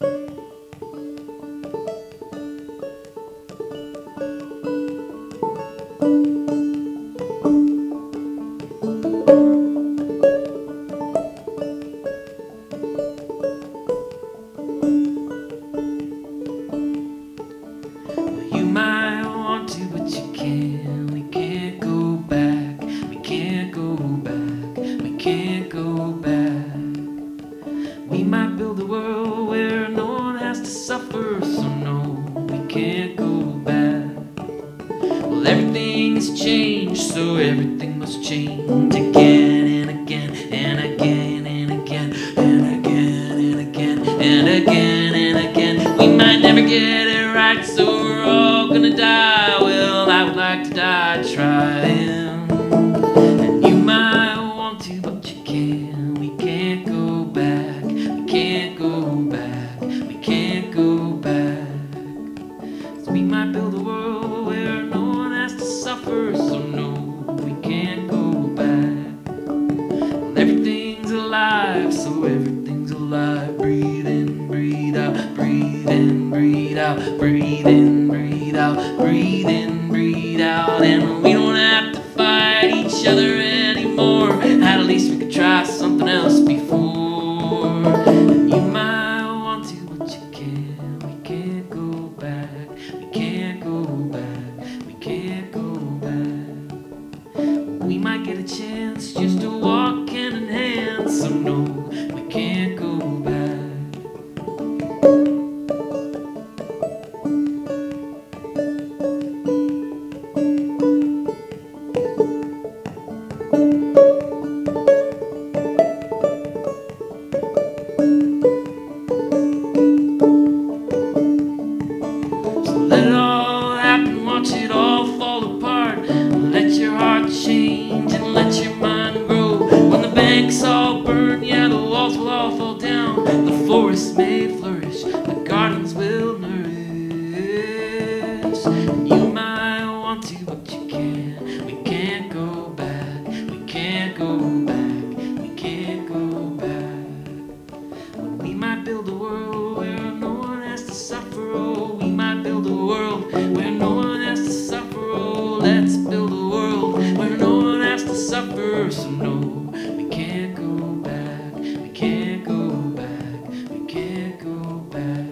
You might want to, but you can't. We can't go back. We can't go back. We can't go back. We might build a world where no one has to suffer, so no, we can't go back. Well, everything has changed, so everything must change again and again and again and again and again and again and again and again. We might never get it right, so we're all gonna die. Well, I would like to die trying. And you might want to, but you can't. We can't go back. We can't go back. We can't go back. So we might build a world where no one has to suffer, so no, we can't go back. Well, everything's alive, so everything's alive. Breathe in, breathe out, breathe in, breathe out, breathe in, breathe out, breathe in, breathe out. And we don't have to fight each other anymore. At least we could try something else before. And you might want to, but you can't. We can't go back. We can't go back. We can't go back. We might get a chance just to walk hand in hand, so no, we can't go back. Let it all happen, watch it all fall apart. Let your heart change and let your mind grow. When the banks all burn, yeah, the walls will all fall down. The forest may flourish, the gardens will nourish. You might want to, but you can't. We can't go back. We can't go back. We can't go back. We might build a world where no one has to suffer. Oh, we might build a world where no one has to suffer. Oh, let's build a world where no one has to suffer. So no, we can't go back. We can't go back. We can't go back.